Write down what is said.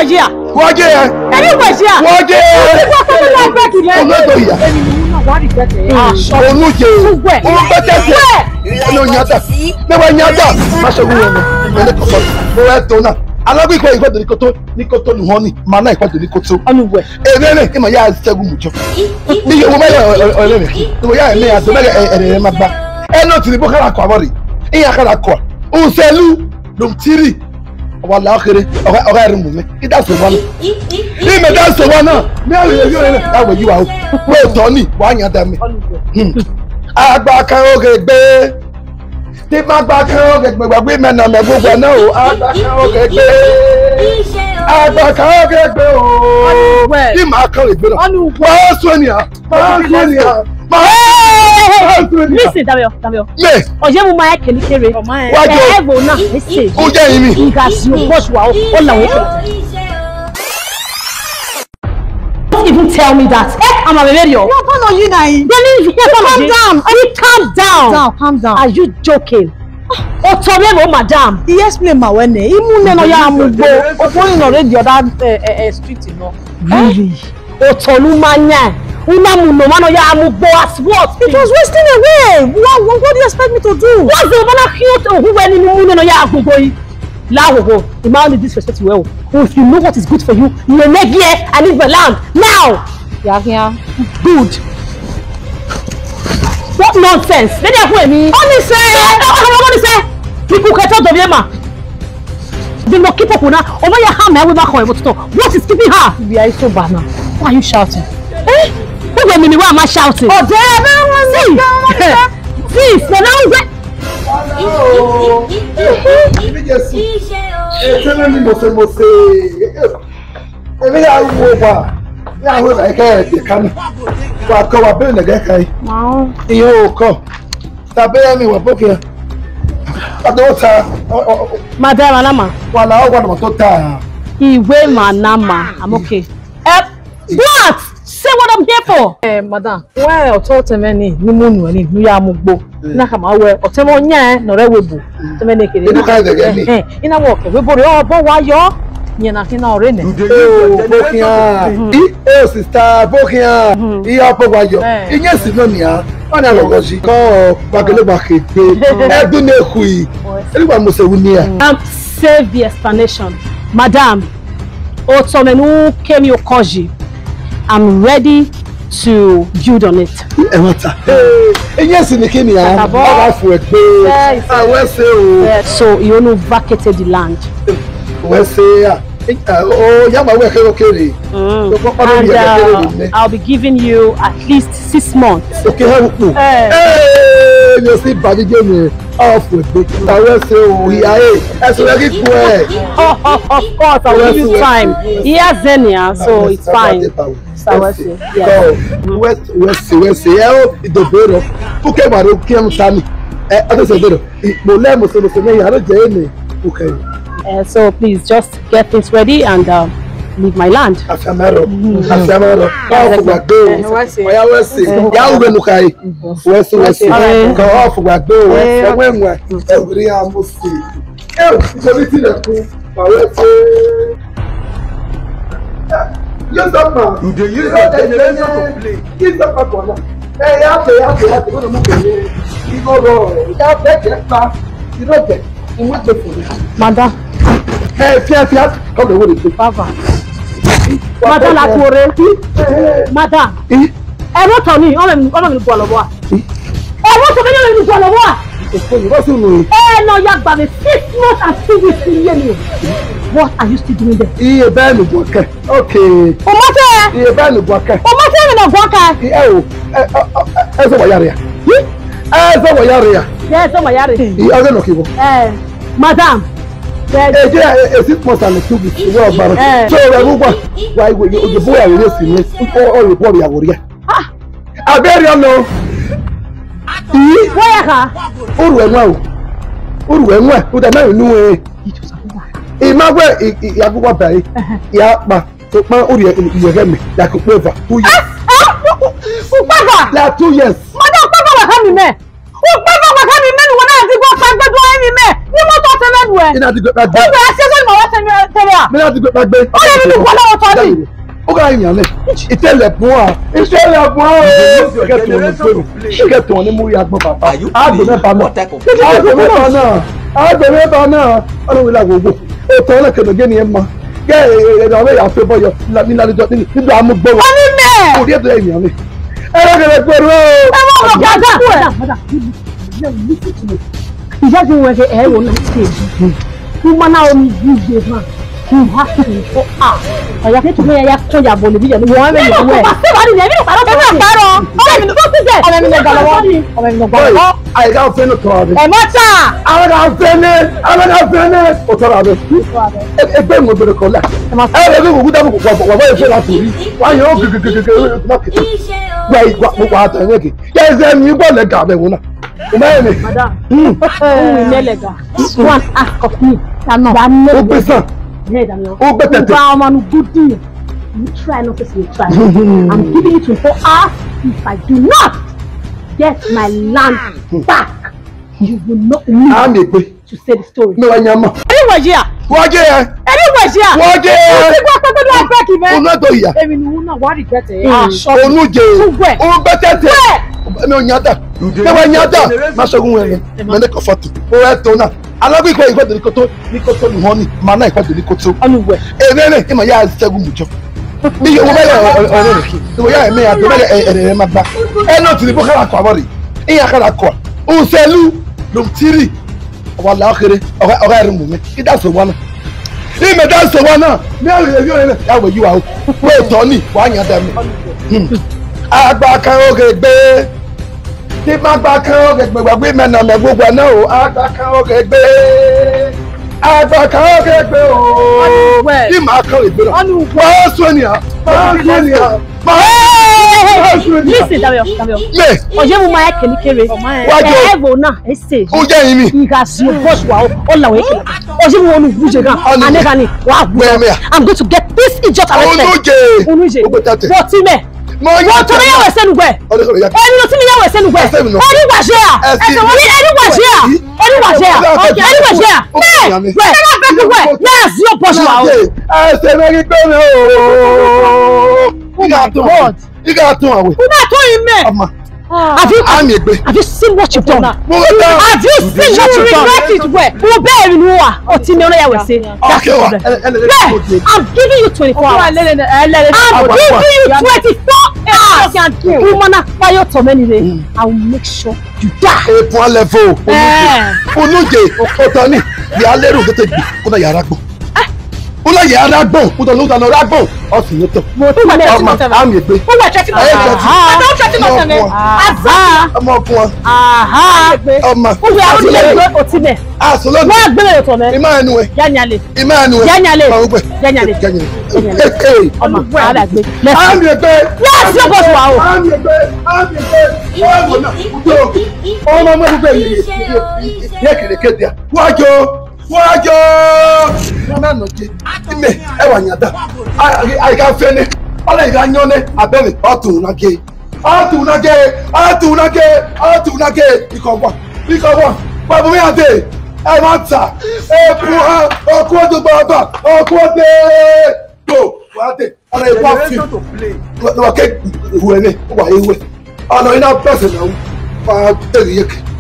here. What here? Anywhere here. What here? Alabi ko iko ni koto ni honi mana iko ni koto Anywhere. Enene ki ma ya segu mujo ni yo ma ya olele ni ya me aso me ma ba eno ti bo kala ko amori iya kala ko uselu dum tiri wala akhire oga ri mu me ida so wana ni me da so wana me yo ni awo yi wa o we to ni wa yan da me agba kan o gbe tí má gba kan ó gẹ̀gbẹ̀ gbàgbé mẹ́nà mẹ́gbogbo náà o àgbà kan ó gẹ̀gbẹ̀ o tí màá kan lè gbé lọ máa sọ ènìyàn Listen, Dario. Ọ̀jẹ̀ mo máa kẹ́lí kéré. Wájú ẹ̀ẹ́gbò náà listen. Ó jẹ́ yín mi. Ìgbà sí bọ́ọ̀sù wa ó làwọn kẹ́. Don't even tell me that. I'm a baby. No, no, you now. Calm down. Calm down. Are you joking? Otoremo, madam. He explained my way. He moved no ya mugbo. Going already the other street, you know. Really? Otolumanya. Unamuno mano ya mugbo as what? It was wasting away. What do you expect me to do? What's the one cute who went in the no ya mugbo? Laho, the man disrespect you well. If you know what is good for you, you will make here and leave the land now. Yeah. Good. What nonsense? Let me hear me. Honestly, people can talk to Yema. They will keep up on her. Over your hand, I will back home. What is keeping her? We are so bad now. Why are you shouting? Who gave me? Why am I shouting? Oh, there. See, so now Madam Anama. I'm okay. What? Say what I'm here for. Madam, why I told them any ni munu any ni ya mugbo. Na kama we otemo nya no rewebu. Temene kere. Ina work we bori obo wa yo. Nyena kina orene. Oh, sister, Bokia. Iya po wa yo. Iye si no nia. Ona lo goji ko bagele bakete. Edun ekui. Everyone must say we near. Save the explanation. Madam, Otomenu came your koji. I'm ready to build on it. So you only vacated the land. And I'll be giving you at least 6 months. Okay, you see, buddy, give me off with big. I will say, of course, I'll give you time. He has Zenia, so it's fine. So please just get things ready and leave my land. Madam. Papa. Madam la kore. Madam. Ewo to ni, o me go lobo. Ewo to me ni go lobo. No, you have been 6 months and 2 weeks in here. What are you still doing there? Iye ba mi go ke. Okay. O mo te. Iye ba mi go ke. O mo te mi na go ke. Eso wa yare ya. Eso wa yare ya. Yes, o wa yare. Oge no kibo. Madam. 6 months and 2 weeks. So we go why you boy are really serious. All report ya wori ya. Aberi no. Where ka? Uruwenwa o da na nu e. Imagwe yaguwa bai. Ya pa to pa ori ye me ya ko over 2 years. Upapa. La 2 years. Madam Upapa wa kami me. gbọ́dọ̀ pàkà mi mẹ́nu wọn náà ti gbọ́ pàgbẹ́ tó ẹni mẹ́ ní mọ́tò ọ̀tẹ̀ mẹ́nu ẹ̀. Ina ti gbẹ pàgbé. Ó bẹ̀rẹ̀ sí ẹgbẹ́ ìmọ̀wọ́ tẹ̀lé à. Mi náà ti gbẹ pàgbé. Ó lè nínú ìwọ́n lọ́wọ́ tọ́ ni. Ó kà yàn lẹ̀. Ìtẹ̀lẹ̀ fún wa. Ìtẹ̀lẹ̀ fún wa. Kẹ̀tọ̀ ni mú ya gbọ́ bàbá. Àgbẹ̀ mẹ́ta náà. Àgbẹ̀ mẹ́ta náà. Àgbẹ̀ mẹ́ta náà. Ọlọ́run ìlà gbogbo. Ètò ọlọ́kẹ̀dọ̀ gé ni ẹ mọ. Gẹ́ ẹ̀rọ ọ̀rẹ́ yà fẹ́ bọ́yọ̀ nígbà amúgbọ́rọ̀. Ó ní mẹ́. Kò rí ètò ẹ̀yàn mi. Ẹ̀rọ kẹ̀lẹ̀ pẹ̀lú. Ẹ mọ̀ ọ̀rọ̀ gàdá. Ìyá ti wọ̀ ẹ̀ ẹ̀rọ náà ṣe èyí. Kuma na omi gbígbé hàn. You have to be for ah. Ọ̀yà kẹ́tù ní ẹ̀yà kọjá bọ̀ níbí yẹn. Wọ́n rẹ̀ yẹn wẹ̀. Ṣé ní ẹ̀mí ìpàrọ̀ tó ń parọ́? Ọ̀rẹ́ mi ló ti jẹ́. Ọ̀rẹ́ mi ló gbà lọ́wọ́. Ọ̀rẹ́ mi ló gbà lọ́wọ́. Àyíká fẹ́ ló tọ́ abẹ. Ẹ̀mọ́ tà. Àwọn kan fẹ́ ní. Àwọn kan fẹ́ ní. O tọ́ra abẹ. Ẹgbẹ́ ìwọ̀n bẹ̀rẹ̀ kọ́lá. Ẹ̀rọ ẹgbẹ́ ìwọ̀n kúta wà bọ́ ìfẹ́ láti rí. Wà á yẹ ó kékeré wà á tẹ̀ ẹ̀yẹ́kì. Yẹ ẹsẹ̀ mi gbọ́ lẹ́gà abẹ wọn náà. Madam. One ask of me. Ó gbé sàn. Ó gbé tẹ̀tẹ̀. You try not to say you try. I'm giving you 24 hours. If I do not get my land back, you will not live to say the story. No, I'm not. Anyway, yeah. What yeah? Anyway, yeah. What yeah? Onújẹ. Ó gbé tẹ̀tẹ̀. Mi ò nyata. Kẹwàá nyata. Má ṣẹ́gun wẹ̀rẹ̀. Mẹ́lẹ́ kọ fọ́tò. Ó rẹ̀ tó náà. Alágbé ìkọ́ ìkọ́tò ní kótó ní hàn ní. Màá náà ìkọ́tò ní kótó. Èrè rẹ̀ kí màá yá ṣẹ́gun mùjọ. Iye owó mẹ́lẹ̀ ọ̀rẹ́ rẹ̀. Ìwọ yá ẹ̀mí àti mẹ́lẹ̀ ẹ̀rẹ̀ máa gbá. Ẹ náà ti ní bó kára kọ àbọ̀ rè. Ìyá kára kọ. Òṣèlú ló ti rí. Ọ̀wà làwọn kéré. Ọ̀gá ẹ̀rín mú mi. Ìdá sọ wọn náà. Ìmẹ̀ dá sọ wọn náà. Ní àrùn èyí ọ̀rẹ́ rẹ̀ yà wẹ̀ yíwa o. Wọ́n ètò ní wàá yàn dá mi. Àgbà kan oge gbé. Tí má gbà kan oge gbé gbàgbé mẹ́nà mẹ́ gbogbo náà o. Àgbà kan oge gbé. Àgbà kan oge gbé o. Tí màá kọ́ ìgbé náà. Máa sọ ènìyàn. Máa sọ ènìyàn. Listen, Dayo. Oje mu ma ekele kere. Ego na ese. O jẹ́ yín ni. Iga si o boss wa o la we ekele. Oje mu onu buje gan. Anega ni wa bu. I'm going to get this idiot arrested. Onuje. What me? Wọ́n tó ní yàwó ẹsẹ̀ nùgbẹ́. Ẹni ló tí mi yàwó ẹsẹ̀ nùgbẹ́. Ẹni wàṣẹ́ à. Ẹsẹ̀ wọ́n ní ẹni wàṣẹ́ à. Ẹni wàṣẹ́ à. Ẹni wàṣẹ́ à. Bẹ́ẹ̀ bẹ́ẹ̀ ẹni bẹ́ẹ̀ wẹ̀ yẹ́n sí o bọ́ṣù wa o. Ẹsẹ̀ mẹ́rin gbé mi o. Ìgbà tó àwẹ̀. Kúndà tó yín mẹ́. Have you seen what you've done? Have you seen what you've done? Regret it well. Mo bẹ́ẹ̀ rí ni wà. Ọtí mi ọlọ́yàwó ẹsẹ̀. I'm giving you 24 hours. I'm giving you 24 hours. Woman, fire to many days. I will make sure you die. Point level. Onújẹ ọ̀tọ̀ ni ìyá lérò tó ti gbì kó náà yàrá gbọ́. Ó lọ yàrá gbọ́ kó tó lóòótọ́ náà gbọ́ ọ̀sìn yóò tọ̀. Ọmọ àmì ègbé. Ó wà tẹ́tí náà tẹ̀lé. Àdó tẹ́tí náà tẹ̀lé. Ọmọ fún wa. Ọmọ. Ó wà á tilẹ̀ gbé òtí mẹ́. Àsọlọ́nù. Wọ́n á gbé lè tọ̀ mẹ́. Ìmọ̀ ẹnu ẹ̀. Yányálé. Ìmọ̀ ẹnu ẹ̀. Yányálé. Yányálé. Ọmọ àdá gbé. Àmì ègbé. Yẹ́n sí ọ̀bọ̀ fún wa o. Àmì ègbé. Àmì ègbé. Ọmọ náà. Ọmọ ọmọ gbogbo èyí. Yẹ kèrèkéde à. Wájọ́! Mama nọ̀jẹ̀. Ime ẹwà nyàdá. Àyíká fẹ́ ni. Ọlọ́ ìgbà yán ní abẹ́rẹ́ ọ̀tùnúnagé. Ìkọ̀wọ̀. Bàbá mi àdé. Ẹ máa tà. Ọkú ọdún bàbá. Ọkú ọdẹ. Tó wà dé. Ọ̀nà ìwà fi. Lọ́wọ́ kẹ́ ìwé ni. Wà ewé. Ọ̀nà iná bẹ̀sẹ̀ náà. Fà á tẹ̀lé yẹ kẹ́.